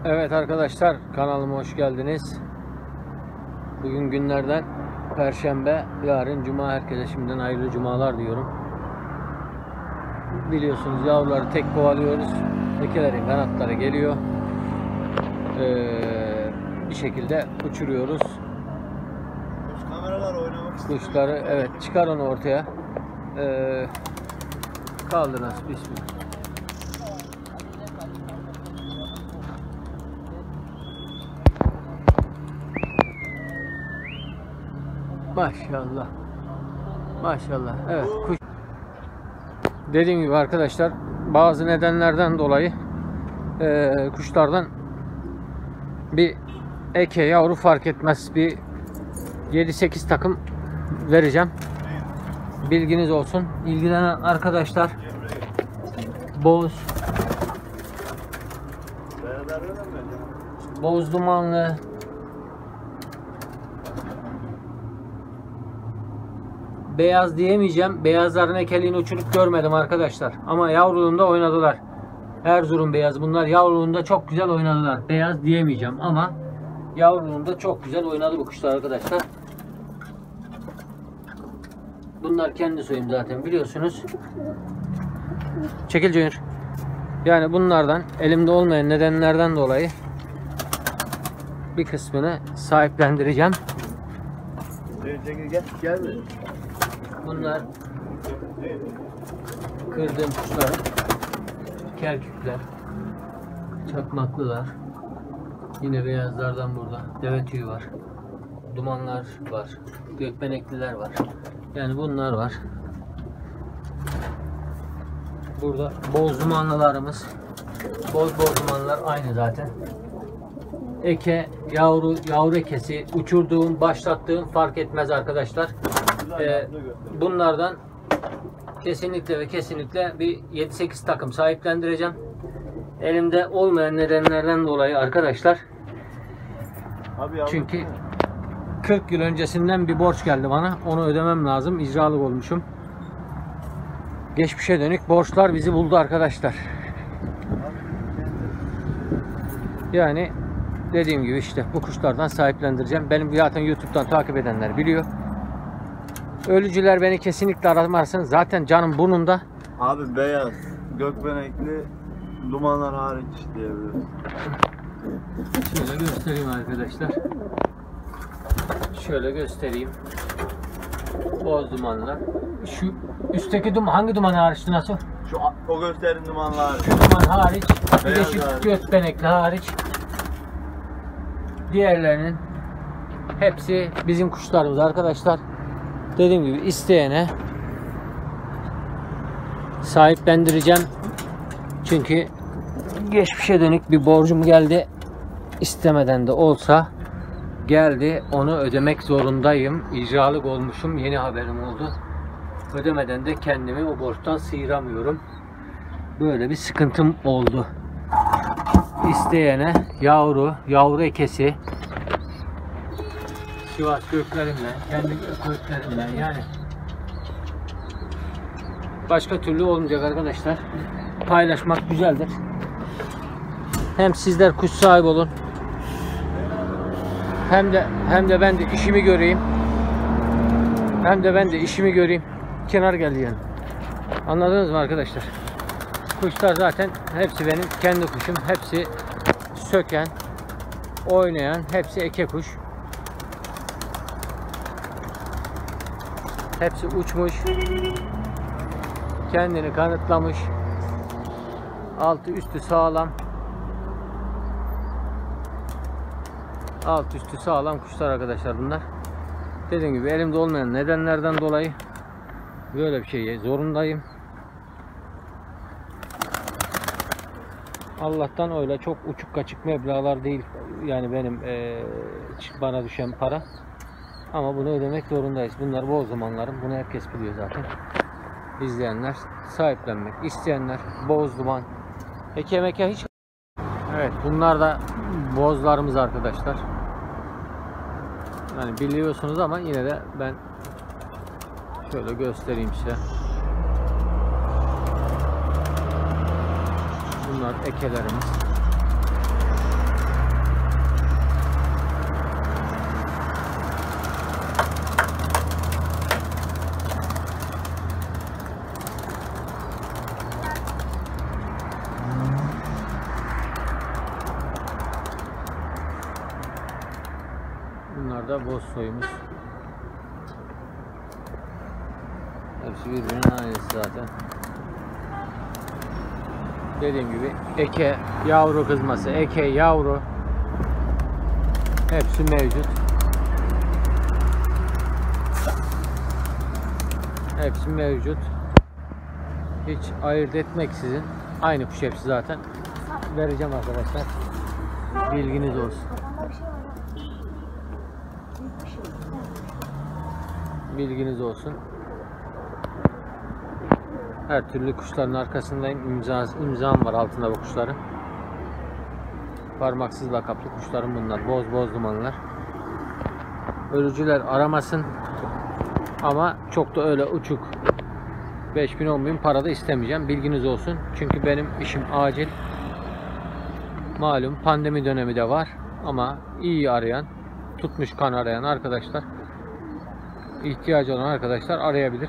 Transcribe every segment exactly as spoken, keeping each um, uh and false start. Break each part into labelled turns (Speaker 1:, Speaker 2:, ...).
Speaker 1: Evet arkadaşlar, kanalıma hoş geldiniz. Bugün günlerden Perşembe, yarın Cuma. Herkese şimdiden hayırlı cumalar diyorum. Biliyorsunuz yavruları tek kovalıyoruz. Tekelerin kanatları geliyor. Ee, bir şekilde uçuruyoruz.
Speaker 2: Kuş kameralar oynamak istiyor.
Speaker 1: Kuşları evet, çıkar onu ortaya. Ee, kaldır nasıl, bismillah. Maşallah. Maşallah. Evet, kuş. Dediğim gibi arkadaşlar, bazı nedenlerden dolayı e, kuşlardan bir eke yavru fark etmez, bir yedi sekiz takım vereceğim. Bilginiz olsun. İlgilenen arkadaşlar boz, boz dumanlı, beyaz diyemeyeceğim. Beyazların ekeliğini uçurup görmedim arkadaşlar. Ama yavruluğunda oynadılar. Erzurum beyaz. Bunlar yavruluğunda çok güzel oynadılar. Beyaz diyemeyeceğim ama yavruluğunda çok güzel oynadı bu kuşlar arkadaşlar. Bunlar kendi soyum zaten, biliyorsunuz. Çekil Junior. Yani bunlardan, elimde olmayan nedenlerden dolayı bir kısmını sahiplendireceğim.
Speaker 2: Çekil gel. Gel mi?
Speaker 1: Bunlar kırdığım kuşlar, kerkükler, çakmaklılar. Yine beyazlardan burada deve tüyü var, dumanlar var, gökbenekliler var. Yani bunlar var. Burada boz dumanlılarımız, boz boz dumanlar aynı zaten. Eke, yavru, yavru ekesi, uçurduğum, başlattığım fark etmez arkadaşlar. Ee, bunlardan kesinlikle ve kesinlikle bir yedi sekiz takım sahiplendireceğim. Elimde olmayan nedenlerden dolayı arkadaşlar.
Speaker 2: Abi yavrum.
Speaker 1: Çünkü kırk yıl öncesinden bir borç geldi bana. Onu ödemem lazım. İcralık olmuşum. Geçmişe dönük borçlar bizi buldu arkadaşlar. Yani dediğim gibi işte bu kuşlardan sahiplendireceğim. Benim zaten YouTube'dan takip edenler biliyor. Ölücüler beni kesinlikle aramazsın. Zaten canım burnumda.
Speaker 2: Abi beyaz, gökbenekli, dumanlar hariç diyebiliriz.
Speaker 1: Şöyle göstereyim arkadaşlar. Şöyle göstereyim. Boz dumanlar. Şu üstteki duman, hangi duman hariçti, nasıl?
Speaker 2: Şu o gösterin dumanlar hariç.
Speaker 1: Şu duman hariç. Bir de
Speaker 2: Beyaz
Speaker 1: şu
Speaker 2: hariç.
Speaker 1: gökbenekli hariç. Diğerlerinin hepsi bizim kuşlarımız arkadaşlar. Dediğim gibi isteyene sahiplendireceğim. Çünkü geçmişe dönük bir borcum geldi. İstemeden de olsa geldi. Onu ödemek zorundayım. İcralık olmuşum. Yeni haberim oldu. Ödemeden de kendimi o borçtan sıyıramıyorum. Böyle bir sıkıntım oldu. İsteyene yavru, yavru ekesi, Sivas göklerimle, kendi göklerimle, yani başka türlü olmayacak arkadaşlar. Paylaşmak güzeldir. Hem sizler kuş sahibi olun, hem de hem de ben de işimi göreyim. Hem de ben de işimi göreyim. Kenar geldi yani. Anladınız mı arkadaşlar? Kuşlar zaten hepsi benim kendi kuşum. Hepsi söken, oynayan, hepsi eke kuş. Hepsi uçmuş, kendini kanıtlamış, altı üstü sağlam, alt üstü sağlam kuşlar arkadaşlar bunlar. Dediğim gibi elimde olmayan nedenlerden dolayı böyle bir şeye zorundayım. Allah'tan öyle çok uçuk kaçık meblağlar değil yani benim e, bana düşen para. Ama bunu ödemek zorundayız. Bunlar boz dumanlarım. Bunu herkes biliyor zaten. İzleyenler, sahiplenmek isteyenler, boz duman, eke meke hiç. Evet, bunlar da bozlarımız arkadaşlar. Yani biliyorsunuz ama yine de ben şöyle göstereyim size. Bunlar ekelerimiz. Bunlar da boz soyumuz. Hepsi birbirinin aynısı zaten. Dediğim gibi eke, yavru kızması, eke, yavru hepsi mevcut. Hepsi mevcut. Hiç ayırt etmeksizin aynı kuş hepsi zaten. Vereceğim arkadaşlar. Bilginiz olsun. Bilginiz olsun. Her türlü kuşların arkasındayım. İmza, imzam var altında bu kuşların. Parmaksız lakaplı kuşlarım bunlar. Boz boz dumanlar. Ölücüler aramasın. Ama çok da öyle uçuk beş bin on bin para da istemeyeceğim. Bilginiz olsun. Çünkü benim işim acil. Malum pandemi dönemi de var. Ama iyi arayan, tutmuş kan arayan arkadaşlar, ihtiyacı olan arkadaşlar arayabilir.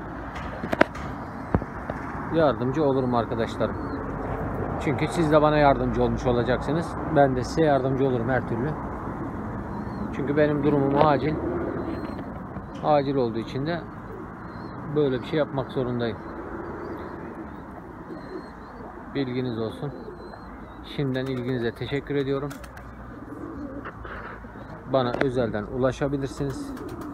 Speaker 1: Yardımcı olurum arkadaşlarım. Çünkü siz de bana yardımcı olmuş olacaksınız. Ben de size yardımcı olurum her türlü. Çünkü benim durumum acil. Acil olduğu için de böyle bir şey yapmak zorundayım. Bilginiz olsun. Şimdiden ilginize teşekkür ediyorum. Bana özelden ulaşabilirsiniz.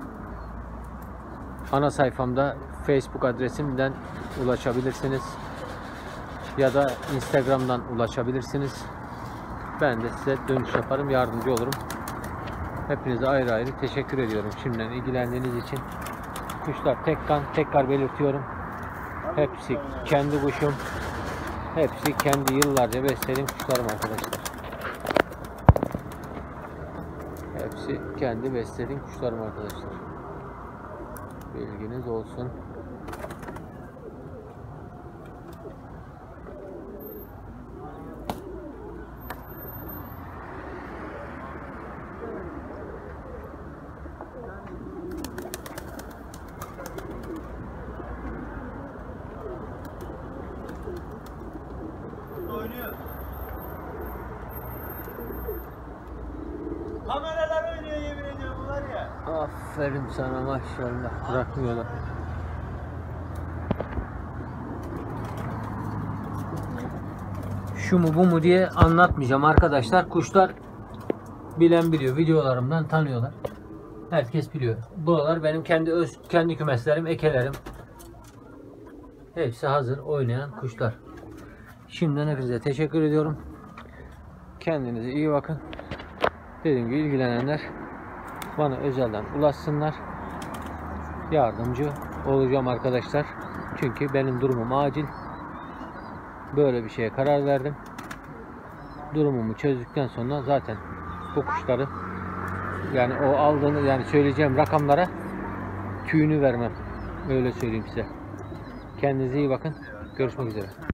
Speaker 1: Ana sayfamda Facebook adresimden ulaşabilirsiniz. Ya da Instagram'dan ulaşabilirsiniz. Ben de size dönüş yaparım, yardımcı olurum. Hepinize ayrı ayrı teşekkür ediyorum şimdiden ilgilendiğiniz için. Kuşlar tek kan, tekrar belirtiyorum. Hepsi kendi kuşum. Hepsi kendi yıllarca beslediğim kuşlarım arkadaşlar. Hepsi kendi beslediğim kuşlarım arkadaşlar. Bilginiz olsun.
Speaker 2: Oynuyor. Kameralar oynuyor yemin ediyorum bunlar ya.
Speaker 1: Aferin sana maşallah. Bırakmıyorlar. Şu mu bu mu diye anlatmayacağım arkadaşlar. Kuşlar bilen biliyor. Videolarımdan tanıyorlar. Herkes biliyor. Buralar benim kendi öz, kendi kümeslerim, ekelerim. Hepsi hazır oynayan kuşlar. Şimdiden hepinize teşekkür ediyorum. Kendinize iyi bakın. Dediğim gibi ilgilenenler bana özelden ulaşsınlar. Yardımcı olacağım arkadaşlar. Çünkü benim durumum acil. Böyle bir şeye karar verdim. Durumumu çözdükten sonra zaten bu kuşları, yani o aldığını, yani söyleyeceğim rakamlara tüyünü vermem. Öyle söyleyeyim size. Kendinize iyi bakın. Görüşmek üzere.